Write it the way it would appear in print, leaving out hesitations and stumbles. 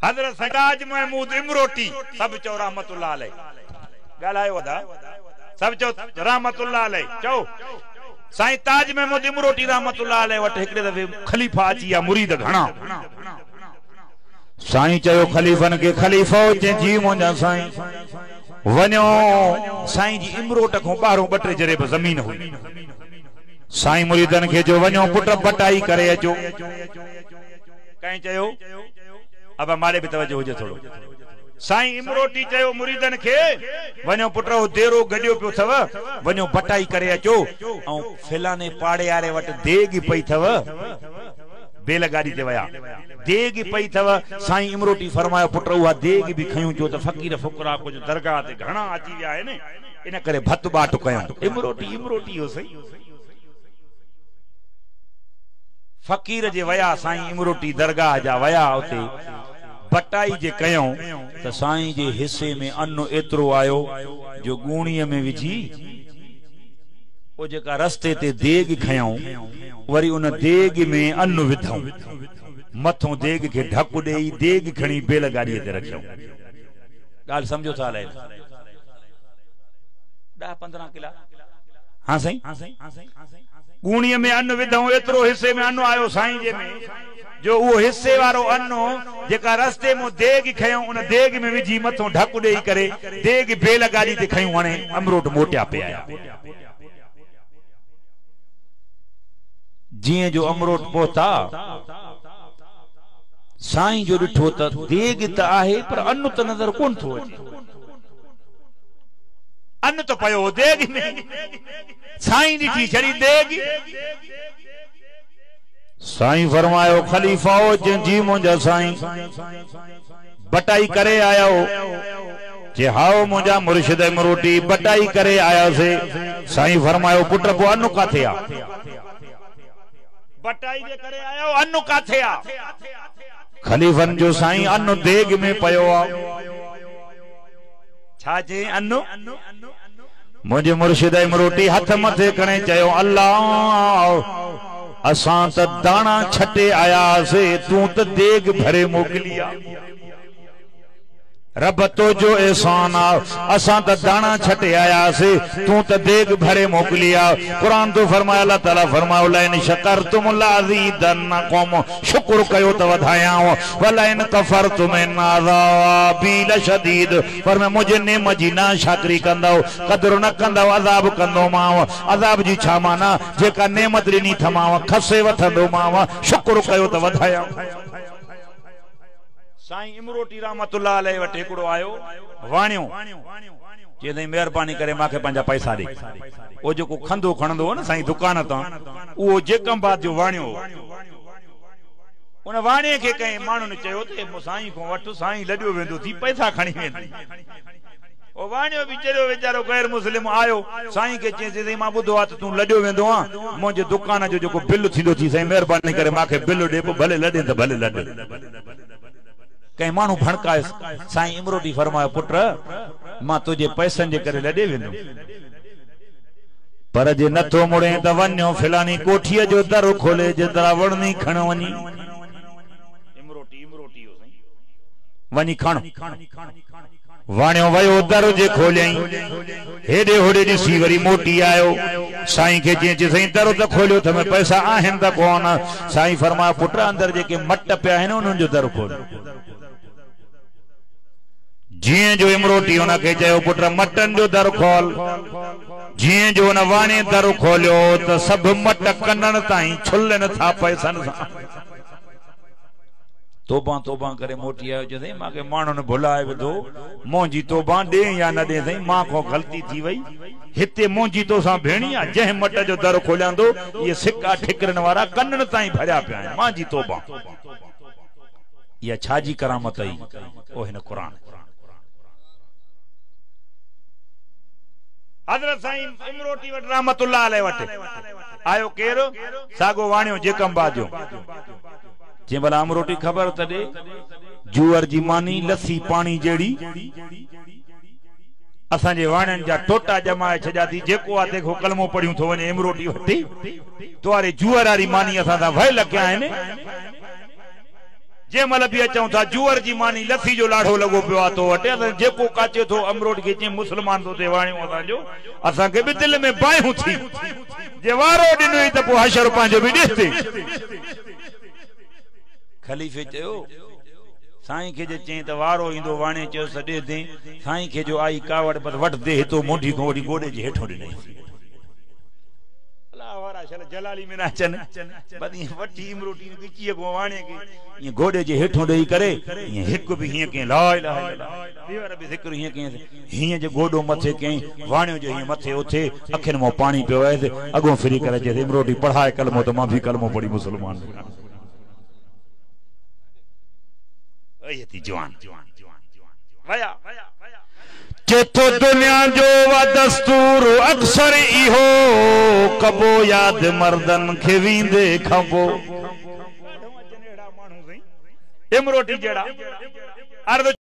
हज़रत सजाज महमूद इमरोटी सब चो रहमतुल्लाह अलैह गालायो वदा सब चो रहमतुल्लाह अलैह चो साईं ताज महमूद इमरोटी रहमतुल्लाह अलैह वट हिकड़े दफे खलीफा अची या मुरीद घणा साईं चयो खलीफन के खलीफो चे जी मुंजा साईं वन्यो साईं जी इमरोट को बारो बटे जरे जमीन हुई साईं मुरीदन के जो वन्यो पुट बटाई करे अचो कहीं चयो अब हमारे भी तवज्जो हुजे थोड़ो साईं इमरोटी चयो मुरीदन के वन्यो पुटो देरो गडियो पियो थव वन्यो बटाई करे अचो औ फिलाने पाड़े यारे वट देग पई थव बेल गाड़ी ते वया देग पई थव साईं इमरोटी फरमायो पुट उहा देग भी खयूं जो त फकीर फुकरा कुछ दरगाह ते घणा अची विया आहिनि इन करे भत बाट कयूं इमरोटी हो सही फकीर जे वया साईं इमरोटी दरगाह जा वया उते बटाई जे कयूं त साईं जे हिस्से में अन्न एतरो आयो जो गूणीअ में विझी ओ जेका रस्ते ते देग खयूं वरी उन देग में अन्न विधऊं मथों देग के ढक देई देग खणी बेल गाड़ी ते रखियो गाल समझो था ले 10-15 किला हां सही गूणीअ में अन्न विधऊं एतरो हिस्से में अन्न आयो साईं जे में जो वो हिस्से वारो अन्नो जेका रस्ते में देग खयूं उन देग में विझी मथों ढक देई करे देग बेल गाड़ी ते खयूं हाणे अमरोट मोटिया पे आया जिए जो अमरोट पहुता साईं जो डिठो त देग त आहे पर अन्न त नजर कोन थो अचे अन्न तो पयो देग में साईं डिठी छड़ी देग साईं फरमायो खलीफा जी मुंजा साईं बटाई करे आया हो जे हाओ मुंजा मुर्शिद इमरोटी बटाई करे आया से साईं फरमायो पुट को अन्न काथे आ बटाई जे करे आया हो अन्न काथे आ खलीफन जो साईं अन्न देग में पयो आ छा जे अन्न मुझे मुर्शिद इमरोटी हथ मथे कणे चयो अल्लाह असां त दाना छटे आया से तू त देग भरे मोकलिया रब तो जो एहसान असां त दाना छटे आया से तू त देग भरे मोकलिया कुरान तो फरमाया अल्लाह ताला फरमायो लइन शकरतुम लाज़ीदन्नकुम शुक्र कयो त वधायां वलइन कफरतुम इन्नाज़ाबी लशदीद पर मैं मुझे नेमत जी ना शाकरी कंदो कदर न कंदो अज़ाब कंदो माव अज़ाब जी छा माना जेका नेमत ॾिनी थमाव खसे वठंदो माव शुक्र कयो त वधायां साईं इमरोटी रहमतुल्लाह अलैह वट हिकड़ो आयो वाणियो चई मेहरबानी करे माखे पंहिंजा पैसा ॾे ओ जेको खंदो खणंदो हो न साईं दुकान तां उहो जेकंबाद जो वाणियो उन वाणे खे कंहिं माण्हू ने चयो त साईं खां वठ साईं लॾियो वेंदो थी पैसा खणी वेंदी ओ वाणियो बिचारो वीचारो गैर मुस्लिम आयो साईं के चई मां ॿुधो आहे त तूं लॾियो वेंदो आ मुंहिंजे दुकान जो जेको बिल थींदो थी साईं मेहरबानी करे माखे बिल ॾे भले लॾे त भले लॾे कहीं मानू भड़काए साईं इमरोटी फरमायो पुट मां तुझे पैसनि जे करे लॾे वेंदुमि पर जे नथो मुड़े त वञो फिलानी कोठीअ जो दर खोले जेतिरा वणनी खण वञी इमरोटी हो साईं वञी खण वाणियो वयो दर जे खोलियई हेॾे होॾे ॾिसी वरी मोटी आयो साईं खे चई साईं दर त खोलियो त में पैसा आहिनि त कोन साईं फरमायो पुट अंदर जेके मट पिया आहिनि उन्हनि जो दर खोल जिए जो इमरोटी उन के चयो पुट मटन जो दर खोल जिए जो उन वाणे दर खोलियो त सब मट कनन ताई छुलन था पैसन सा तोबा करे मोटी आयो जे माके माण्हू ने भुलाए विधो मोंजी तोबा दे या न दे सही मां को गलती थी वई हिते मोंजी तो सा भेणिया जह मट जो दर खोलियांदो ये सिक्का ठिकरन वाला कनन ताई भरिया पिया मां जी तोबा या छाजी करामत आई ओ हिन कुरान हजरत साईं इमरोटी वट रहमतुल्लाह अलैह वट आयो केरो सागो वाणियो जेकंबा जो जे भला इमरोटी खबर त दे जुअर जी मानी लस्सी पानी जेड़ी असा जे वाणन जा टोटा जमाए छजा थी जेको आ देखो कलमो पढ़ियो थो वने इमरोटी वटी तोरे जुअर वाली मानी असा दा वह लग्या है ने जे मल भी अचूं था जूअर जी मानी लस्सी जो लाठो लगो पियो आहे तो वटे जेको काचे थो अमरोट खे चई मुसलमान तो ते वाणियो असांजो असांखे बि दिल में बायूं थी जे वारो ॾिनो त पोइ हशर पंहिंजो बि ॾिसते खलीफ़े चयो साईं खे जे चई त वारो ईंदो वाणे चयो सॾे दे साईं खे जो आई कावड़ बस वट दे हितो मोढी को वडी गोॾे जे हेठो ॾिनई जलाली में नाचन बदी वठी इमरोटी गिची को वाणे के ये गोडे जे हेठो देई करे ये हिक भी हिय के ला इलाहा इल्लल्लाह दीवार भी जिक्र हिय के हिय जे गोडो मथे के वाणियो जे हिय मथे उथे अखिन मो पानी पियो है अगो फ्री करे जे इमरोटी पढ़ाए कलमो तो मां भी कलमो पढ़ी मुसलमान अयती जवान वया चेतो दुनिया जो व दस्तूर अक्सर इहो कबो याद मर्दन खे वींदे खबो इमरोटी जड़ा अर्ध